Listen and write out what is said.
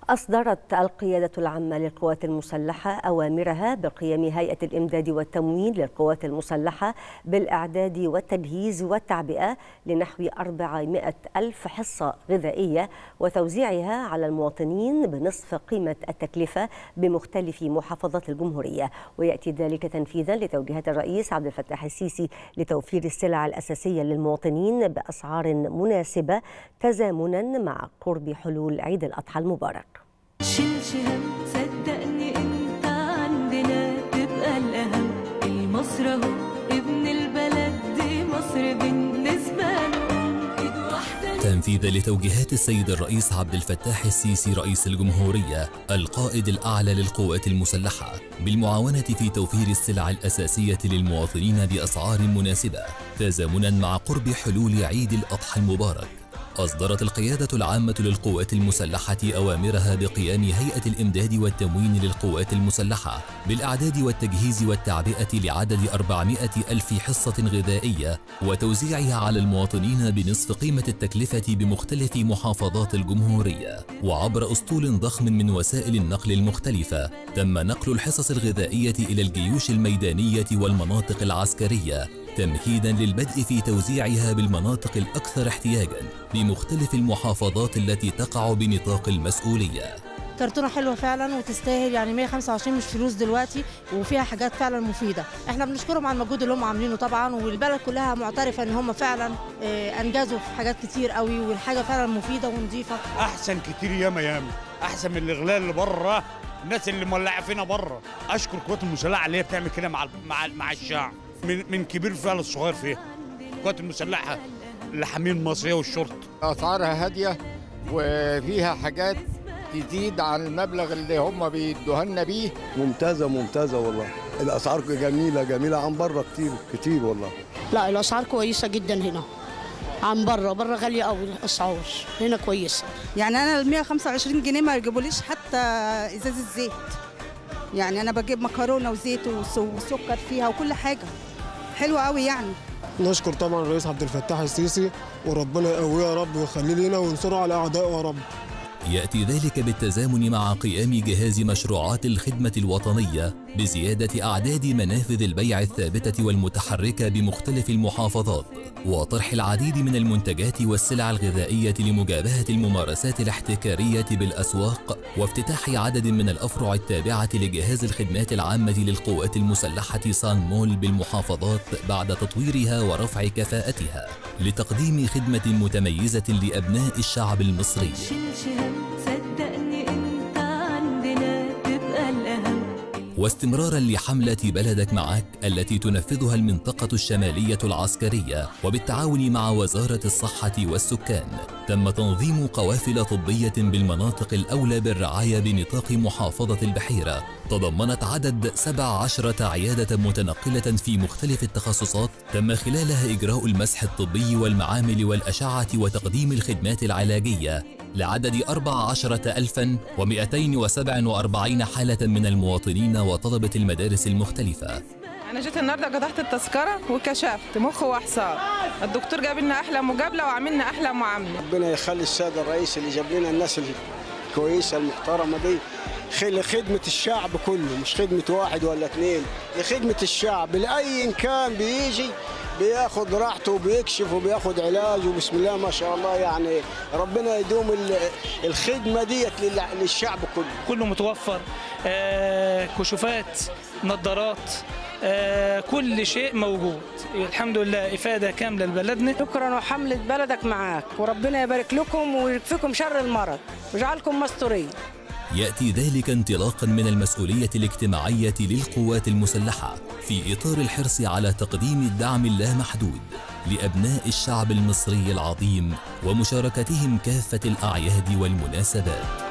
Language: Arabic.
أصدرت القيادة العامة للقوات المسلحة أوامرها بقيام هيئة الإمداد والتموين للقوات المسلحة بالإعداد والتجهيز والتعبئة لنحو 400 ألف حصة غذائية وتوزيعها على المواطنين بنصف قيمة التكلفة بمختلف محافظات الجمهورية. ويأتي ذلك تنفيذا لتوجيهات الرئيس عبد الفتاح السيسي لتوفير السلع الأساسية للمواطنين بأسعار مناسبة تزامنا مع قرب حلول عيد الأضحى المبارك. شيلش هم صدقني انت عندنا تبقى الاهم، المصر اهو ابن البلد دي مصر بالنسبه له ايد واحده. تنفيذا لتوجيهات السيد الرئيس عبد الفتاح السيسي رئيس الجمهورية القائد الأعلى للقوات المسلحة بالمعاونة في توفير السلع الأساسية للمواطنين بأسعار مناسبة تزامنا مع قرب حلول عيد الأضحى المبارك، أصدرت القيادة العامة للقوات المسلحة أوامرها بقيام هيئة الإمداد والتموين للقوات المسلحة بالإعداد والتجهيز والتعبئة لعدد 400 ألف حصة غذائية وتوزيعها على المواطنين بنصف قيمة التكلفة بمختلف محافظات الجمهورية. وعبر أسطول ضخم من وسائل النقل المختلفة تم نقل الحصص الغذائية إلى الجيوش الميدانية والمناطق العسكرية تمهيدا للبدء في توزيعها بالمناطق الأكثر احتياجا بمختلف المحافظات التي تقع بنطاق المسؤولية. كرتونة حلوة فعلا وتستاهل، يعني 125 مش فلوس دلوقتي، وفيها حاجات فعلا مفيدة. احنا بنشكرهم على المجهود اللي هم عاملينه طبعا، والبلد كلها معترفة ان هم فعلا انجزوا في حاجات كتير قوي، والحاجة فعلا مفيدة ونظيفة. احسن كتير ياما احسن من الاغلال اللي بره، الناس اللي مولعه فينا بره. اشكر القوات المسلحة اللي هي بتعمل كده مع الشعب، من كبير فيها للصغير فيها. القوات المسلحة اللي حامين المصرية والشرطة. أسعارها هادية وفيها حاجات تزيد عن المبلغ اللي هم بيدوها لنا بيه. ممتازة والله. الأسعار جميلة عن بره كتير والله. لا الأسعار كويسة جدا هنا عن بره غالية قوي الأسعار، هنا كويسة. يعني أنا ال 125 جنيه ما يجيبوليش حتى إزاز الزيت. يعني أنا بجيب مكرونة وزيت وسكر فيها وكل حاجة حلوة قوي يعني. نشكر طبعا الرئيس عبد الفتاح السيسي وربنا يقويه يا رب ويخليه لينا وينصره على أعدائه يا رب. يأتي ذلك بالتزامن مع قيام جهاز مشروعات الخدمة الوطنية بزيادة أعداد منافذ البيع الثابتة والمتحركة بمختلف المحافظات وطرح العديد من المنتجات والسلع الغذائية لمجابهة الممارسات الاحتكارية بالأسواق وافتتاح عدد من الأفرع التابعة لجهاز الخدمات العامة للقوات المسلحة سان مول بالمحافظات بعد تطويرها ورفع كفاءتها لتقديم خدمة متميزة لأبناء الشعب المصري. صدقني انت عندنا تبقى الاهم. واستمرارا لحملة بلدك معك التي تنفذها المنطقة الشمالية العسكرية وبالتعاون مع وزارة الصحة والسكان، تم تنظيم قوافل طبية بالمناطق الأولى بالرعاية بنطاق محافظة البحيرة تضمنت عدد 17 عيادة متنقلة في مختلف التخصصات تم خلالها إجراء المسح الطبي والمعامل والأشعة وتقديم الخدمات العلاجية لعدد 14,247 حالة من المواطنين وطلبة المدارس المختلفة. أنا جيت النهارده قطعت التذكرة وكشفت مخ وأعصاب، الدكتور جاب لنا أحلى مقابلة وعملنا أحلى معاملة. ربنا يخلي السادة الرئيس اللي جاب لنا الناس الكويسة المحترمة دي لخدمة الشعب كله، مش خدمة واحد ولا اتنين، لخدمة الشعب. لأي كان بيجي بياخد راحته وبيكشف وبياخد علاج وبسم الله ما شاء الله. يعني ربنا يدوم الخدمة ديت للشعب كله متوفر، كشوفات، نظارات، كل شيء موجود. الحمد لله إفادة كاملة لبلدنا. شكرا وحملة بلدك معاك، وربنا يبارك لكم ويكفيكم شر المرض ويجعلكم مستورين. يأتي ذلك انطلاقا من المسؤولية الاجتماعية للقوات المسلحة في إطار الحرص على تقديم الدعم اللامحدود لأبناء الشعب المصري العظيم ومشاركتهم كافة الأعياد والمناسبات.